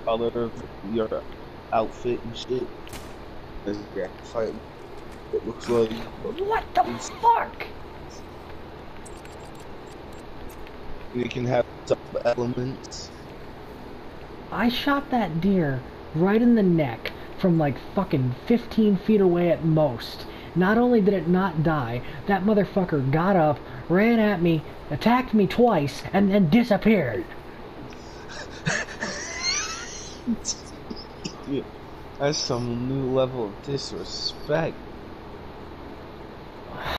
color of your outfit and shit. As yeah, fight. It looks like What the fuck? you can have sub elements. I shot that deer right in the neck from like fucking 15 feet away at most. Not only did it not die, that motherfucker got up, ran at me, attacked me twice, and then disappeared. Yeah, that's some new level of disrespect.